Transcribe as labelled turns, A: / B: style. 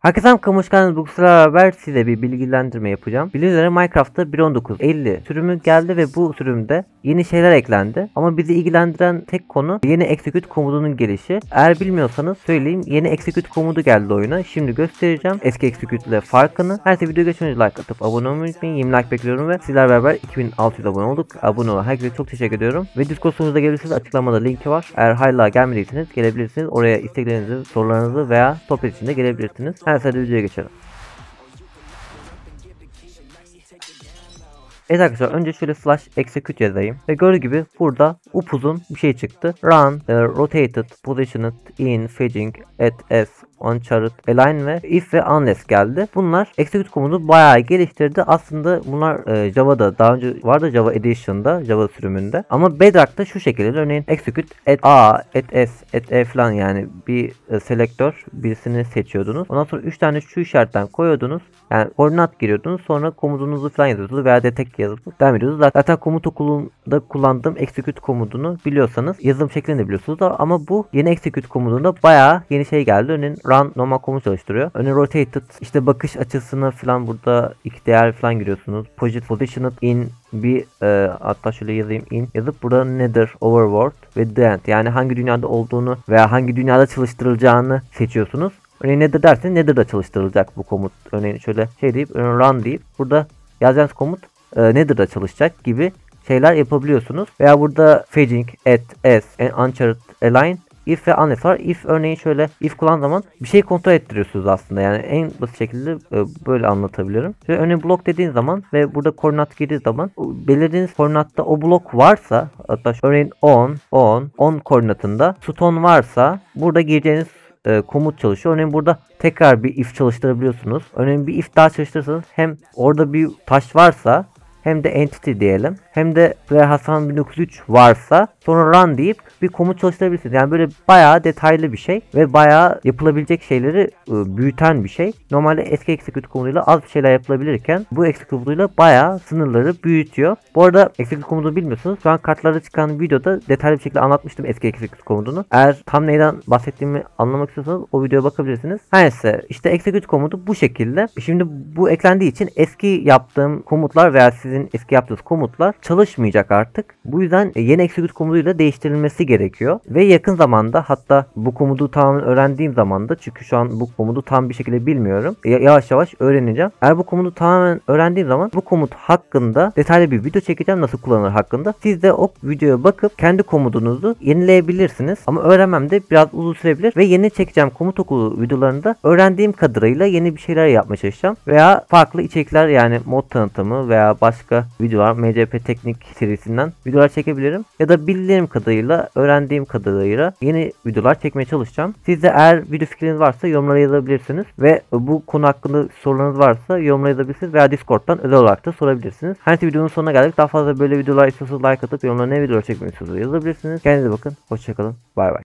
A: Herkese hoş geldiniz. Bu sırayla beraber size bir bilgilendirme yapacağım. Bildiğiniz üzere Minecraft'ta 1.19.50 sürümü geldi ve bu sürümde yeni şeyler eklendi. Ama bizi ilgilendiren tek konu yeni execute komudunun gelişi. Eğer bilmiyorsanız söyleyeyim, yeni execute komudu geldi oyuna. Şimdi göstereceğim eski execute ile farkını. Her video geçmeden önce like atıp abone olmayı unutmayın. 20 like bekliyorum ve sizler beraber 2600 abone olduk. Abone olan herkese çok teşekkür ediyorum. Ve Discord sunucuda gelirseniz açıklamada linki var. Eğer hala gelmediyseniz gelebilirsiniz. Oraya isteklerinizi, sorularınızı veya sohbet için de gelebilirsiniz. Hadi videoya geçelim. Evet arkadaşlar, önce şöyle slash execute yazayım ve gördüğünüz gibi burada upuzun bir şey çıktı. Run, rotated, positioned, in, fetching, at, s, uncharted, align ve if ve unless geldi. Bunlar execute komutu bayağı geliştirdi. Aslında bunlar Java'da daha önce vardı, Java Edition'da, Java sürümünde. Ama Bedrock'ta şu şekilde, örneğin execute at a, at s, at e falan, yani bir selektör birisini seçiyordunuz. Ondan sonra 3 tane şu işaretten koyuyordunuz. Yani koordinat giriyordunuz. Sonra komutunuzu falan yazıyordunuz veya detect yazıp devam ediyordunuz. Zaten komut okulunda kullandığım execute komutunu biliyorsanız yazım şeklini de biliyorsunuz. Ama bu yeni execute komutunda bayağı yeni şey geldi. Örneğin run normal komut çalıştırıyor. Örneğin rotated, işte bakış açısını falan, burada iki değer falan giriyorsunuz. Positioned, in, bir hatta şöyle yazayım, in yazıp burada nether, overworld ve the end, yani hangi dünyada olduğunu veya hangi dünyada çalıştırılacağını seçiyorsunuz. Örneğin nether derseniz nether'da çalıştırılacak bu komut. Örneğin şöyle şey deyip run deyip burada yazacağınız komut nether'da çalışacak gibi şeyler yapabiliyorsunuz. Veya burada fetching, at, s, uncharted, align, if ve unless var. If, örneğin şöyle if kullan zaman bir şey kontrol ettiriyorsunuz aslında. Yani en basit şekilde böyle anlatabilirim. Şöyle örneğin blok dediğin zaman ve burada koordinat girdiği zaman belirlediğiniz koordinatta o blok varsa, hatta örneğin 10 koordinatında stone varsa burada gireceğiniz komut çalışıyor. Örneğin burada tekrar bir if çalıştırabiliyorsunuz. Örneğin bir if daha çalıştırırsanız hem orada bir taş varsa hem de entity diyelim, hem de Hasan 1903 varsa sonra run deyip bir komut çalıştırabilirsiniz. Yani böyle bayağı detaylı bir şey ve bayağı yapılabilecek şeyleri büyüten bir şey. Normalde eski execute komutuyla az bir şeyler yapılabilirken bu execute komutuyla bayağı sınırları büyütüyor. Bu arada execute komutunu bilmiyorsunuz. Şu an kartlarda çıkan videoda detaylı bir şekilde anlatmıştım eski execute komutunu. Eğer tam neyden bahsettiğimi anlamak istiyorsanız o videoya bakabilirsiniz. Her neyse, işte execute komutu bu şekilde. Şimdi bu eklendiği için eski yaptığım komutlar veya sizin eski yaptığınız komutlar çalışmayacak artık. Bu yüzden yeni execute komutuyla değiştirilmesi gerekiyor. Ve yakın zamanda, hatta bu komutu tamamen öğrendiğim zaman da, çünkü şu an bu komutu tam bir şekilde bilmiyorum, yavaş yavaş öğreneceğim. Eğer bu komutu tamamen öğrendiğim zaman bu komut hakkında detaylı bir video çekeceğim, nasıl kullanılır hakkında. Siz de o videoya bakıp kendi komutunuzu yenileyebilirsiniz. Ama öğrenmem de biraz uzun sürebilir ve yeni çekeceğim komut okulu videolarında öğrendiğim kadarıyla yeni bir şeyler yapmaya çalışacağım. Veya farklı içerikler, yani mod tanıtımı veya başka videolar, MCP teknik serisinden videolar çekebilirim. Ya da bildiğim kadarıyla, öğrendiğim kadarıyla yeni videolar çekmeye çalışacağım. Siz de eğer video fikriniz varsa yorumlara yazabilirsiniz. Ve bu konu hakkında sorularınız varsa yorumlara yazabilirsiniz. Veya Discord'dan özel olarak da sorabilirsiniz. Her videonun sonuna geldik. Daha fazla böyle videolar istiyorsanız like atıp yorumlara ne videolar çekmeyi istiyorsanız yazabilirsiniz. Kendinize bakın. Hoşçakalın. Bay bay.